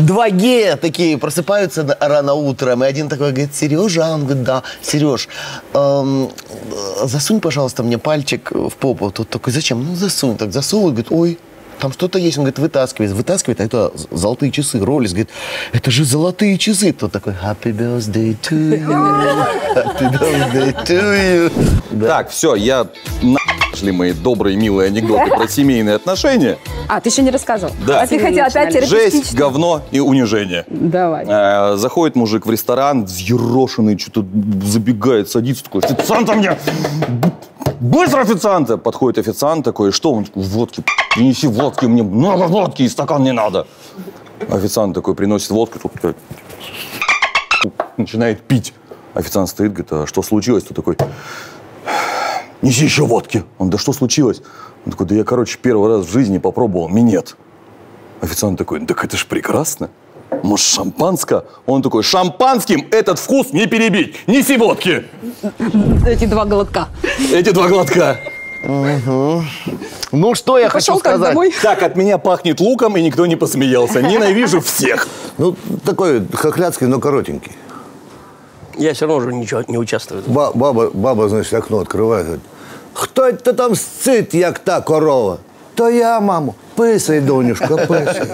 два гея такие просыпаются рано утром, и один такой говорит: Сережа, а он говорит: да, Сереж, засунь, пожалуйста, мне пальчик в попу. Тот такой: зачем? Ну, засунь. Так засовывает, говорит: ой, там что-то есть. Он говорит: вытаскивает, а это золотые часы, Rolex. Говорит: это же золотые часы. Тот такой: happy birthday to you, happy birthday to you. Да. Так, все, нашли мои добрые, милые анекдоты про семейные отношения. А, ты еще не рассказывал? Да. А ты хотел опять терапевтично? Жесть, говно и унижение. Давай. Заходит мужик в ресторан, взъерошенный, что-то забегает, садится, такой: официанта мне! Быстро официанта! Подходит официант такой: что? Он такой: водки, принеси водки, мне много водки, и стакан не надо. Официант такой приносит водку, тут начинает пить. Официант стоит, говорит: а что случилось? Тот такой: неси еще водки. Он: да что случилось? Он такой: да я, короче, первый раз в жизни попробовал минет. Официант такой: так это ж прекрасно. Может, шампанское? Он такой: шампанским этот вкус не перебить. Неси водки. Эти два глотка. Эти два глотка. Угу. Ну, что я хочу сказать. Домой. Так, от меня пахнет луком, и никто не посмеялся. Ненавижу всех. Ну, такой хохлядский, но коротенький. Я все равно уже ничего не участвую. Баба, значит, окно открывает. Говорит: хто это там сцит, як та корова? То я, маму. Писай, донюшка, писай.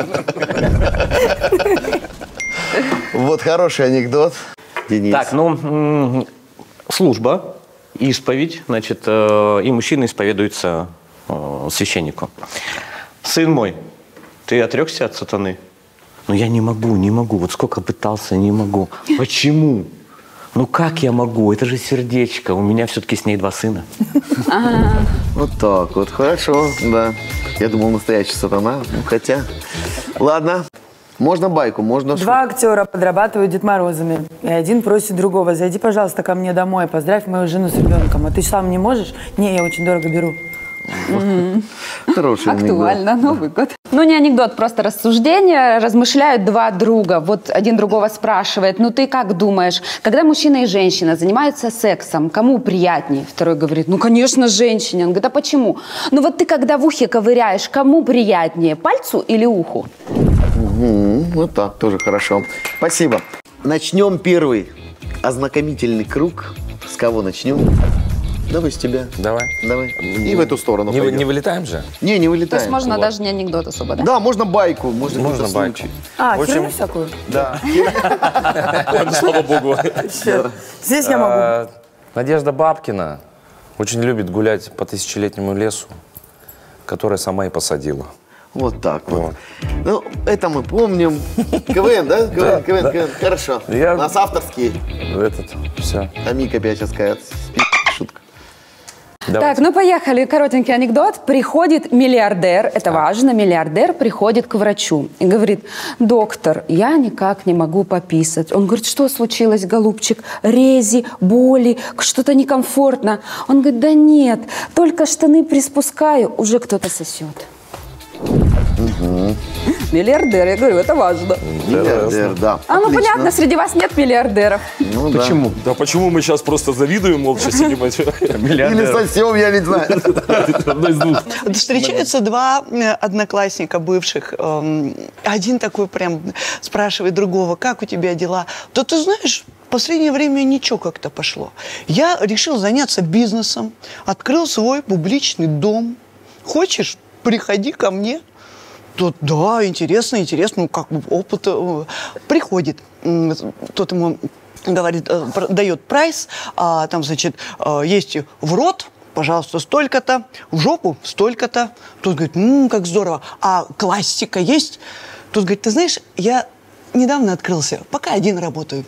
Вот хороший анекдот. Денис. Так, ну, служба, исповедь, значит, и мужчина исповедуется священнику. Сын мой, ты отрекся от сатаны? Ну, я не могу. Вот сколько пытался, не могу. Почему? Ну, как я могу? Это же сердечко. У меня все-таки с ней 2 сына. Вот так вот, хорошо, да. Я думал, настоящий сатана, ну, хотя... Ладно, можно байку, можно... 2 актера подрабатывают Дед Морозами, и один просит другого: зайди, пожалуйста, ко мне домой, поздравь мою жену с ребенком. А ты сам не можешь? Не, я очень дорого беру. Хороший анекдот. Актуально, Новый год. Ну, не анекдот, просто рассуждение. Размышляют 2 друга. Вот один другого спрашивает: ну, ты как думаешь, когда мужчина и женщина занимаются сексом, кому приятнее? Второй говорит: ну, конечно, женщине. Он говорит: а почему? Ну, вот ты когда в ухе ковыряешь, кому приятнее, пальцу или уху? Вот так, тоже хорошо. Спасибо. Начнем первый ознакомительный круг. С кого начнем? Давай с тебя. Давай. И в эту сторону Не пойдем. вылетаем же? Не То вылетаем. есть можно даже не анекдот особо, да? Да, можно байку, можно байку. случай. А, херню всякую? Да. Слава богу. Здесь я могу. Надежда Бабкина очень любит гулять по 1000-летнему лесу, который сама и посадила. Вот так вот. Ну, это мы помним. КВН, да? КВН. Хорошо. Я- У нас авторские. Все. А Мика опять сейчас скажет. Шутка. Так, ну поехали. Коротенький анекдот. Приходит миллиардер, это важно, миллиардер приходит к врачу и говорит: доктор, я никак не могу пописать. Он говорит: что случилось, голубчик? Рези, боли, что-то некомфортно. Он говорит: да нет, только штаны приспускаю, уже кто-то сосет. Миллиардер, я говорю, это важно. Миллиардер, да. А ну Отлично. понятно, среди вас нет миллиардеров. Ну, да. Почему? Да почему мы сейчас просто завидуем, молча сидим? Или сосем, я не знаю. Одно из двух. Встречаются 2 одноклассника бывших. Один такой прям спрашивает другого: как у тебя дела? Да ты знаешь, в последнее время ничего как-то пошло. Я решил заняться бизнесом, открыл свой публичный дом. Хочешь, приходи ко мне. Тот: да, интересно, ну как бы опыт. Приходит, тот ему говорит, дает прайс, там, значит, есть в рот, пожалуйста, столько-то, в жопу столько-то. Тот говорит: как здорово. А классика есть? Тот говорит: ты знаешь, я недавно открылся, пока один работаю.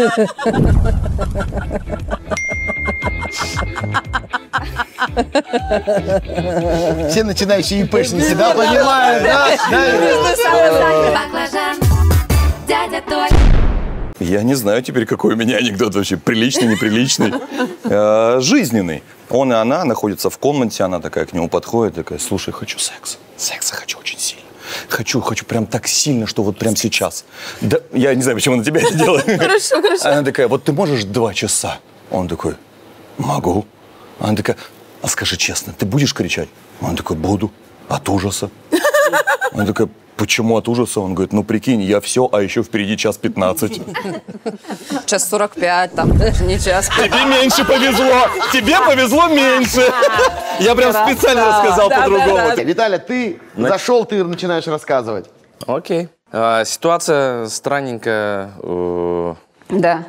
Все начинающие ИПшники, да, понимают, да? Баклажан, дядя Толь. Я не знаю теперь, какой у меня анекдот вообще. Приличный, неприличный. Жизненный. Он и она находятся в комнате, она такая к нему подходит, такая: слушай, хочу секс. Секса хочу очень сильно. Хочу прям так сильно, что вот прям сейчас. Да, я не знаю, почему она тебя это делает. Хорошо. Она такая: вот ты можешь 2 часа? Он такой: могу. Она такая: а скажи честно, ты будешь кричать? Он такой: буду. От ужаса. Она такая: почему от ужаса? Он говорит, ну прикинь, я все, а еще впереди час 15. Час 45, там, не час. Тебе меньше повезло, тебе повезло меньше. Я прям специально рассказал по-другому. Виталя, ты зашел, ты начинаешь рассказывать. Окей. Ситуация странненькая. Да.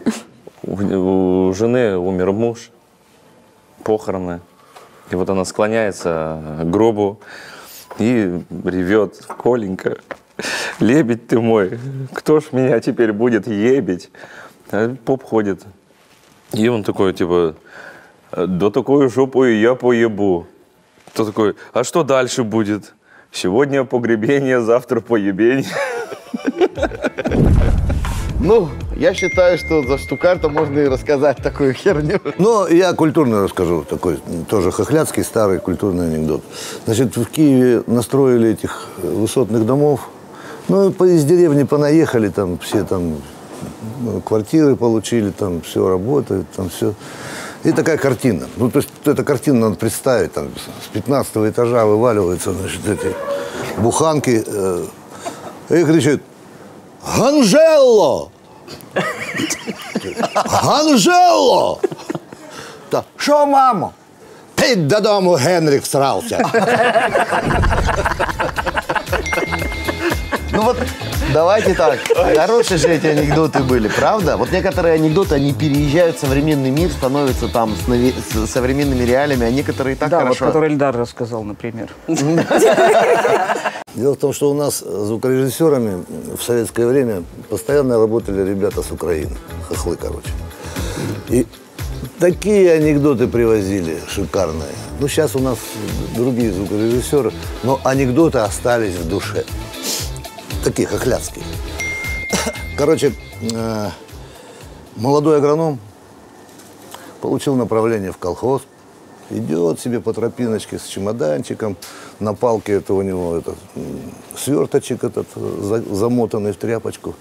У жены умер муж, похороны. И вот она склоняется к гробу и ревет: Коленька, лебедь ты мой, кто ж меня теперь будет ебить? А поп ходит. И он такой, типа, да такую жопу и я поебу. Кто такой, а что дальше будет? Сегодня погребение, завтра поебень. Ну, я считаю, что за Штукарта можно и рассказать такую херню. Ну, я культурно расскажу, такой тоже хохляцкий старый культурный анекдот. Значит, в Киеве настроили этих высотных домов. Ну, из деревни понаехали, там все там квартиры получили, там все работает, там все. И такая картина. Ну, то есть эту картину надо представить, там с 15-го этажа вываливаются, значит, эти буханки и кричат: Ганжело! Ганжело! Та, що, мамо? Ти додому, Генрік всрався. Ну вот, давайте так. Хорошие же эти анекдоты были, правда? Вот некоторые анекдоты, они переезжают в современный мир, становятся там с современными реалиями, а некоторые так хорошо. Да, вот который Эльдар рассказал, например. Дело в том, что у нас звукорежиссерами в советское время постоянно работали ребята с Украины. Хохлы, короче. И такие анекдоты привозили шикарные. Ну, сейчас у нас другие звукорежиссеры, но анекдоты остались в душе. Такие хохляцкие. Короче, молодой агроном получил направление в колхоз. Идет себе по тропиночке с чемоданчиком. На палке это у него этот сверточек этот, замотанный в тряпочку.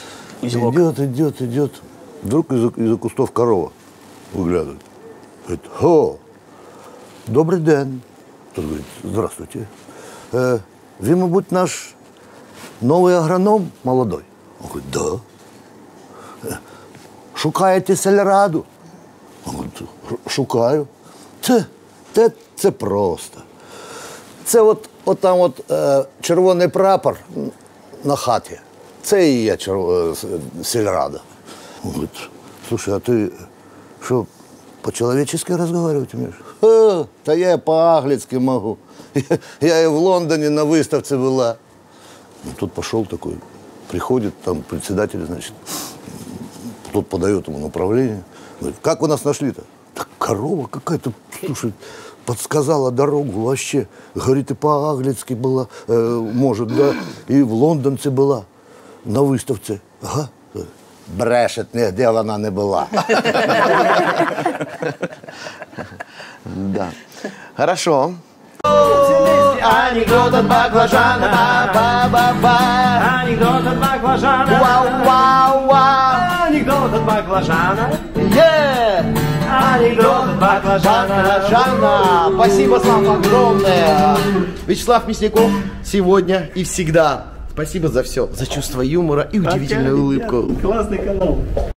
Идет. Вдруг из-за кустов корова выглядывает. Говорит: о, добрый день. Тот говорит: здравствуйте. Вы, мабуть, наш новый агроном молодой? Он говорит: да. Шукаєте сільраду? Он говорит: шукаю. Це просто. Це от там червоний прапор на хаті. Це і є сільрада. Он говорит: слушай, а ты что, по-человечески разговаривать умеешь? Да я по-английски могу. Я и в Лондоне на выставке была. Ну, тут пошел такой, приходит, там председатель, значит, тот подает ему направление. Говорит: как вы нас нашли-то? Так корова какая-то, слушай, подсказала дорогу вообще. Говорит, и по-английски была, может, да, и в Лондонце была, на выставке. Ага. Брешет, нигде она не была. Да. Хорошо. Анекдот от баклажана, ба-ба-ба. Анекдот от баклажана, вау-вау-вау. Анекдот от баклажана, анекдот от баклажана. Спасибо вам огромное. Вячеслав Мясников сегодня и всегда. Спасибо за все, за чувство юмора и удивительную улыбку. Классный канал.